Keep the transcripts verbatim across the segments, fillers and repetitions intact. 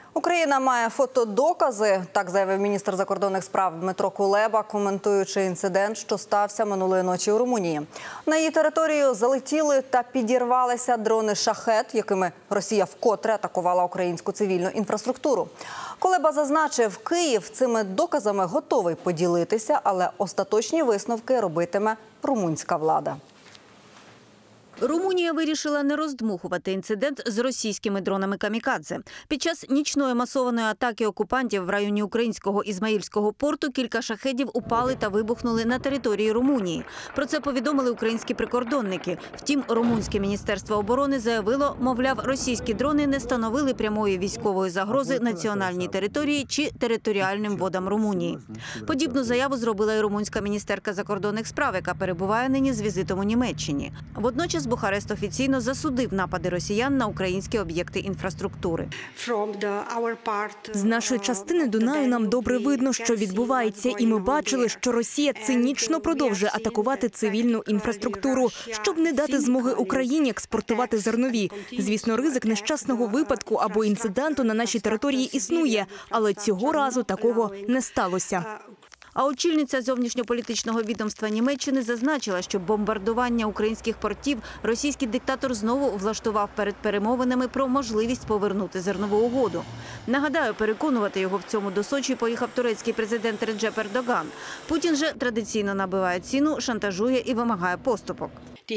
Україна має фотодокази, так заявив міністр закордонних справ Дмитро Кулеба, коментуючи інцидент, що стався минулої ночі у Румунії. На її територію залетіли та підірвалися дрони «Шахед», якими Росія вкотре атакувала українську цивільну інфраструктуру. Кулеба зазначив, Київ цими доказами готовий поділитися, але остаточні висновки робитиме румунська влада. Румунія вирішила не роздмухувати інцидент з російськими дронами «Камікадзе». Під час нічної масованої атаки окупантів в районі українського Ізмаїльського порту кілька шахедів упали та вибухнули на території Румунії. Про це повідомили українські прикордонники. Втім, румунське міністерство оборони заявило, мовляв, російські дрони не становили прямої військової загрози національній території чи територіальним водам Румунії. Подібну заяву зробила і румунська міністерка закордонних справ, яка перебуває нині з візитом у Німеччині. Водночас Бухарест офіційно засудив напади росіян на українські об'єкти інфраструктури. З нашої частини Дунаю нам добре видно, що відбувається, і ми бачили, що Росія цинічно продовжує атакувати цивільну інфраструктуру, щоб не дати змоги Україні експортувати зернові. Звісно, ризик нещасного випадку або інциденту на нашій території існує, але цього разу такого не сталося. А очільниця зовнішньополітичного відомства Німеччини зазначила, що бомбардування українських портів російський диктатор знову влаштував перед перемовинами про можливість повернути зернову угоду. Нагадаю, переконувати його в цьому до Сочі поїхав турецький президент Реджеп Ердоган. Путін же традиційно набиває ціну, шантажує і вимагає поступок.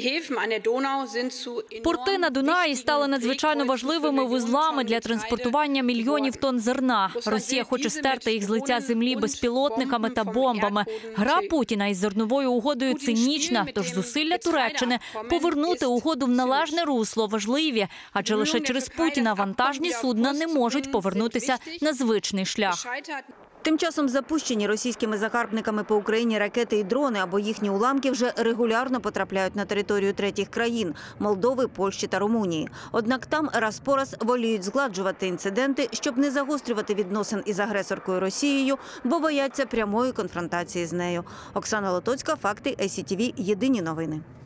Порти на Дунаї стали надзвичайно важливими вузлами для транспортування мільйонів тонн зерна. Росія хоче стерти їх з лиця землі безпілотниками та бомбами. Гра Путіна із зерновою угодою цинічна, тож зусилля Туреччини повернути угоду в належне русло важливі, адже лише через Путіна вантажні судна не можуть повернутися на звичний шлях. Тим часом запущені російськими загарбниками по Україні ракети і дрони або їхні уламки вже регулярно потрапляють на територію третіх країн – Молдови, Польщі та Румунії. Однак там раз по раз воліють згладжувати інциденти, щоб не загострювати відносин із агресоркою Росією, бо бояться прямої конфронтації з нею. Оксана Лотоцька, факти, ай сі ті ві, єдині новини.